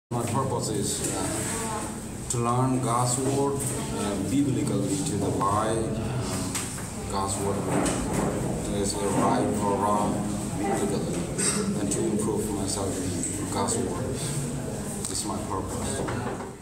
My purpose is to learn God's word biblically, to apply God's word is right or wrong biblically, and to improve myself in God's word. This is my purpose.